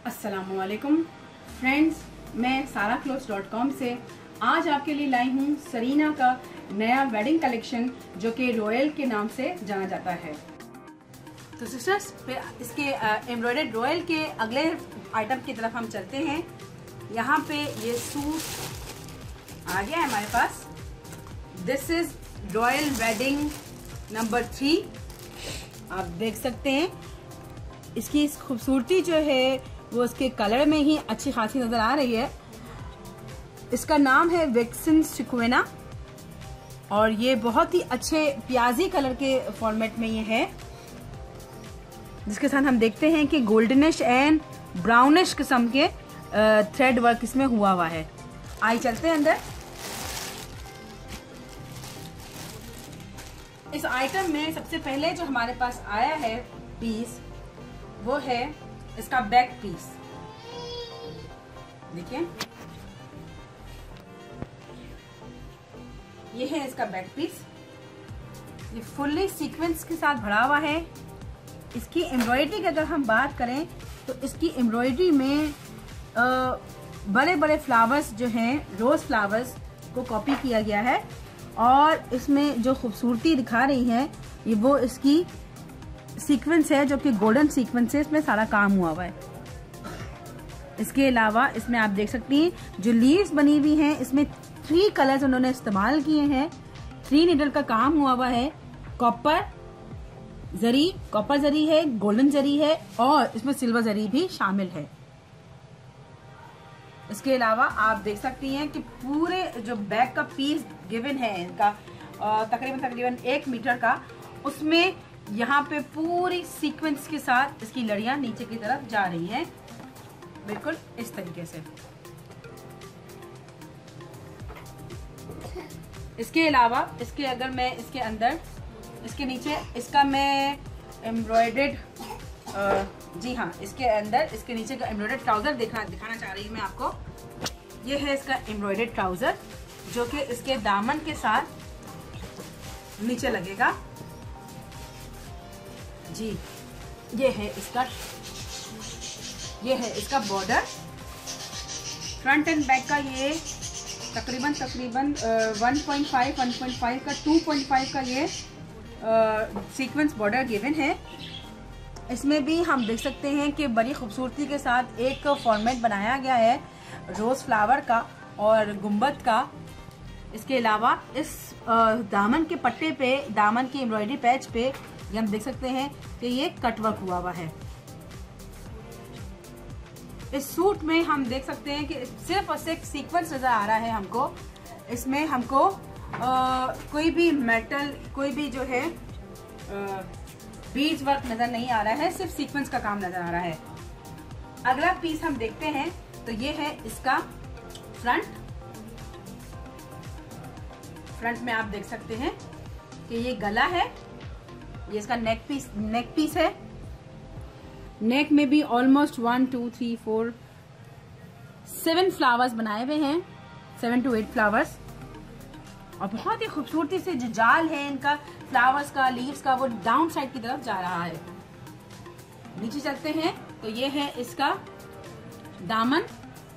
अस्सलामुअलैकुम फ्रेंड्स, मैं sarahclothes.com से आज आपके लिए लाई हूँ सरीना का नया वेडिंग कलेक्शन जो कि रॉयल के नाम से जाना जाता है। तो सिस्टर्स, इसके एम्ब्रॉयडर्ड रॉयल के अगले आइटम की तरफ हम चलते हैं। यहाँ पे ये सूट आ गया है हमारे पास। This is royal wedding number 3। आप देख सकते हैं इसकी खूबसूरती जो है वो उसके कलर में ही अच्छी खासी नजर आ रही है। इसका नाम है वेक्सन सिक्वेना और ये बहुत ही अच्छे प्याजी कलर के फॉर्मेट में ये है, जिसके साथ हम देखते हैं कि गोल्डनिश एंड ब्राउनिश किस्म के थ्रेड वर्क इसमें हुआ है। आइए चलते हैं अंदर। इस आइटम में सबसे पहले जो हमारे पास आया है पीस वो है इसका बैक पीस। देखिए, ये है इसका बैक पीस। ये फुल्ली सीक्वेंस के साथ भरा हुआ है। इसकी एम्ब्रॉयडरी की अगर हम बात करें तो इसकी एम्ब्रॉयडरी में बड़े बड़े फ्लावर्स जो हैं, रोज फ्लावर्स को कॉपी किया गया है और इसमें जो खूबसूरती दिखा रही है ये वो इसकी सीक्वेंस है जो कि गोल्डन सीक्वेंस है। इसमें सारा काम हुआ है। इसके अलावा इसमें आप देख सकती हैं जो लीव्स बनी हुई हैं, इसमें 3 कलर्स उन्होंने इस्तेमाल किए हैं। 3 नीडल का काम हुआ है। कॉपर जरी है, गोल्डन जरी है और इसमें सिल्वर जरी भी शामिल है। इसके अलावा आप देख सकती हैं कि पूरे जो बैक का पीस गिवन है इनका तकरीबन 1 मीटर का, उसमें यहाँ पे पूरी सीक्वेंस के साथ इसकी लड़ियां नीचे की तरफ जा रही हैं, बिल्कुल इस तरीके से। इसके अलावा इसके अगर मैं इसके अंदर इसके नीचे इसका मैं एम्ब्रॉयडर्ड जी हाँ, इसके अंदर इसके नीचे का एम्ब्रॉयडर्ड ट्राउजर दिखाना चाह रही हूँ मैं आपको। ये है इसका एम्ब्रॉयडर्ड ट्राउजर जो कि इसके दामन के साथ नीचे लगेगा जी। ये है इसका बॉर्डर। फ्रंट एंड बैक का ये तकरीबन 1.5 का 2.5 का ये सीक्वेंस बॉर्डर गिवन है। इसमें भी हम देख सकते हैं कि बड़ी खूबसूरती के साथ एक फॉर्मेट बनाया गया है रोज फ्लावर का और गुंबद का। इसके अलावा इस दामन के पट्टे पे, दामन की एम्ब्रॉयडरी पैच पे ये हम देख सकते हैं कि ये कटवर्क हुआ है। इस सूट में हम देख सकते हैं कि सिर्फ और सिर्फ सीक्वेंस नजर आ रहा है हमको। इसमें हमको कोई भी मेटल, कोई भी जो है बीज वर्क नजर नहीं आ रहा है, सिर्फ सीक्वेंस का काम नजर आ रहा है। अगला पीस हम देखते हैं तो ये है इसका फ्रंट में आप देख सकते हैं कि ये गला है। ये इसका नेक पीस है। नेक में भी ऑलमोस्ट 1 2 3 4 7 फ्लावर्स बनाए हुए हैं, 7 to 8 फ्लावर्स। और बहुत ही खूबसूरती से जो जाल है इनका फ्लावर्स का, लीव्स का, वो डाउन साइड की तरफ जा रहा है। नीचे चलते हैं तो ये है इसका दामन।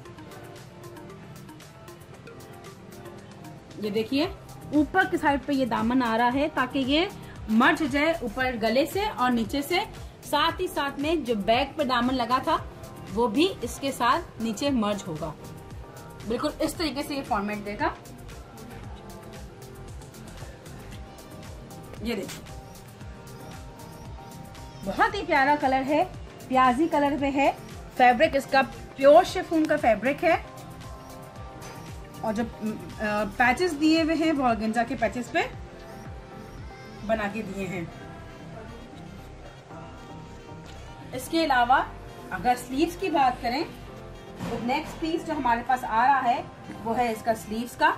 ये देखिए ऊपर की साइड पे ये दामन आ रहा है ताकि ये मर्ज जाए ऊपर गले से और नीचे से। साथ ही साथ में जो बैक पे दामन लगा था वो भी इसके साथ नीचे मर्ज होगा। बिल्कुल इस तरीके से ये फॉर्मेट देगा। ये देखिए, बहुत ही प्यारा कलर है, प्याजी कलर में है। फैब्रिक इसका प्योर शिफॉन का फैब्रिक है और जो पैचेस दिए हुए हैं वो ऑर्गेन्जा के पैचेस पे बना के दिए हैं। इसके अलावा अगर स्लीव्स की बात करें तो नेक्स्ट पीस जो हमारे पास आ रहा है वो है इसका स्लीव्स का।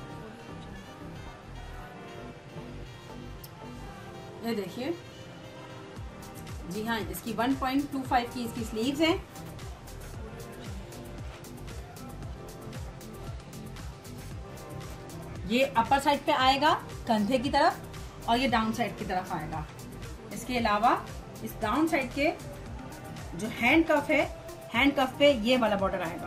ये देखिए जी हाँ, इसकी 1.25 की इसकी स्लीव्स हैं। ये अपर साइड पे आएगा कंधे की तरफ और ये डाउन साइड की तरफ आएगा। इसके अलावा इस डाउन साइड के जो हैंड कफ है, हैंड कफ पे ये वाला बॉर्डर आएगा।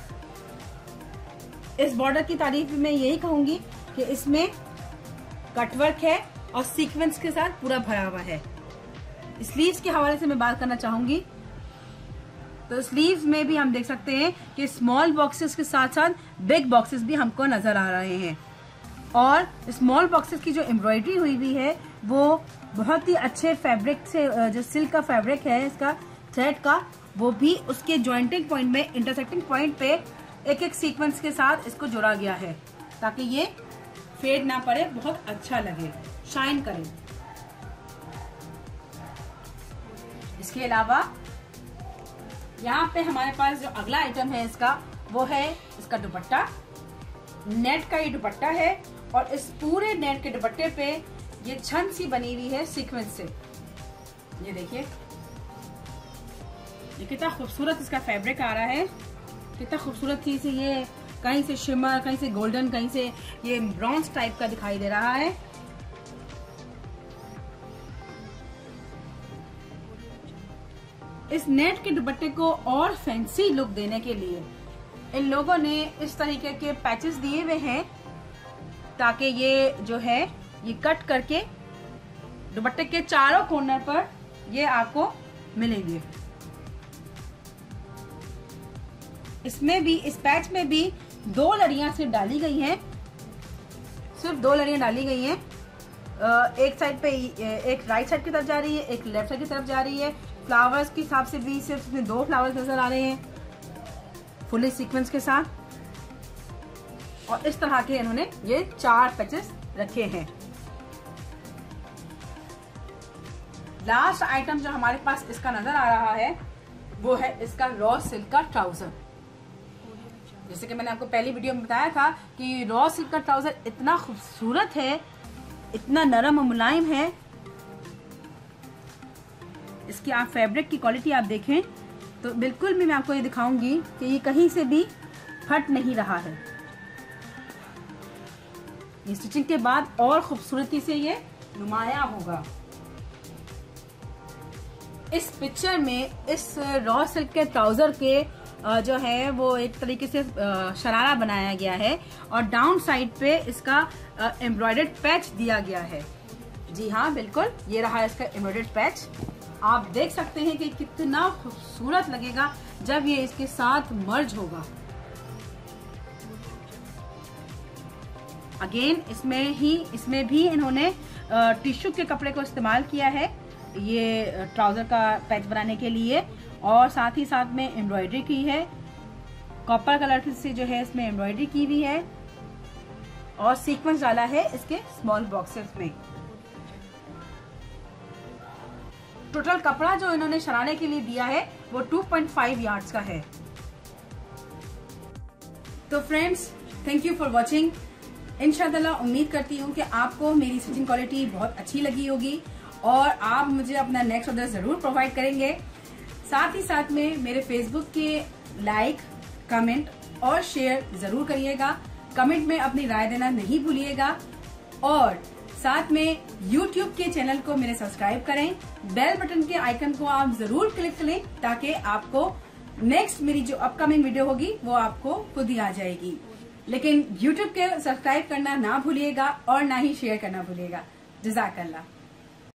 इस बॉर्डर की तारीफ मैं यही कहूंगी कि इसमें कटवर्क है और सीक्वेंस के साथ पूरा भरा हुआ है। स्लीव्स के हवाले से मैं बात करना चाहूंगी तो स्लीव्स में भी हम देख सकते हैं कि स्मॉल बॉक्सेस के साथ साथ बिग बॉक्सेस भी हमको नजर आ रहे हैं और स्मॉल बॉक्सेस की जो एम्ब्रॉयडरी हुई भी है वो बहुत ही अच्छे फैब्रिक से, जो सिल्क का फैब्रिक है इसका थ्रेड का, वो भी उसके जॉइंटिंग पॉइंट में इंटरसेक्टिंग पॉइंट पे एक एक सीक्वेंस के साथ इसको जोड़ा गया है ताकि ये फेड ना पड़े, बहुत अच्छा लगे, शाइन करे। इसके अलावा यहाँ पे हमारे पास जो अगला आइटम है इसका वो है इसका दुपट्टा। नेट का ये दुपट्टा है और इस पूरे नेट के दुपट्टे पे ये छन सी बनी हुई है सीक्वेंस से। ये देखिए ये कितना खूबसूरत इसका फैब्रिक आ रहा है, कितना खूबसूरत थी से ये कहीं से शिमर, कहीं से गोल्डन, कहीं से ये ब्रॉन्ज टाइप का दिखाई दे रहा है। इस नेट के दुपट्टे को और फैंसी लुक देने के लिए इन लोगों ने इस तरीके के पैचेस दिए हुए हैं ताकि ये जो है ये कट करके दुपट्टे के चारों कॉर्नर पर ये आपको मिलेंगे। इसमें भी, इस पैच में भी 2 लड़ियां सिर्फ डाली गई हैं, सिर्फ 2 लड़ियां डाली गई हैं। एक साइड पे, एक राइट साइड की तरफ जा रही है, एक लेफ्ट साइड की तरफ जा रही है। फ्लावर्स के हिसाब से भी सिर्फ इसमें 2 फ्लावर्स नजर आ रहे हैं फुली सीक्वेंस के साथ और इस तरह के इन्होंने ये 4 पैचेस रखे हैं। लास्ट आइटम जो हमारे पास इसका नजर आ रहा है वो है इसका रॉ सिल्क का ट्राउजर। जैसे कि मैंने आपको पहली वीडियो में बताया था कि रॉ सिल्क का ट्राउजर इतना खूबसूरत है, इतना नरम और मुलायम है। इसकी आप फैब्रिक की क्वालिटी आप देखें तो बिल्कुल भी मैं आपको ये दिखाऊंगी कि ये कहीं से भी फट नहीं रहा है। ये स्टिचिंग के बाद और खूबसूरती से ये नुमाया होगा। इस पिक्चर में इस रॉ सिल्क के ट्राउजर के जो है वो एक तरीके से शरारा बनाया गया है और डाउन साइड पे इसका एम्ब्रॉयडर्ड पैच दिया गया है। जी हाँ, बिल्कुल ये रहा इसका एम्ब्रॉयडर्ड पैच। आप देख सकते हैं कि कितना खूबसूरत लगेगा जब ये इसके साथ मर्ज होगा। अगेन इसमें भी इन्होंने टिश्यू के कपड़े को इस्तेमाल किया है ये ट्राउजर का पैच बनाने के लिए और साथ ही साथ में एम्ब्रॉयडरी की है, कॉपर कलर से जो है इसमें एम्ब्रॉयडरी की हुई है और सीक्वेंस डाला है इसके स्मॉल बॉक्सेस में। टोटल कपड़ा जो इन्होंने शरारे के लिए दिया है वो 2.5 यार्ड्स का है। तो friends, thank you for watching. इंशाअल्लाह उम्मीद करती हूँ कि आपको मेरी स्टिचिंग क्वालिटी बहुत अच्छी लगी होगी और आप मुझे अपना नेक्स्ट ऑर्डर जरूर प्रोवाइड करेंगे। साथ ही साथ में मेरे फेसबुक के लाइक, कमेंट और शेयर जरूर करिएगा। कमेंट में अपनी राय देना नहीं भूलिएगा और साथ में YouTube के चैनल को मेरे सब्सक्राइब करें। बेल बटन के आइकन को आप जरूर क्लिक करें ताकि आपको नेक्स्ट मेरी जो अपकमिंग वीडियो होगी वो आपको खुद ही आ जाएगी। लेकिन YouTube के सब्सक्राइब करना ना भूलिएगा और ना ही शेयर करना भूलिएगा। जज़ाकल्लाह।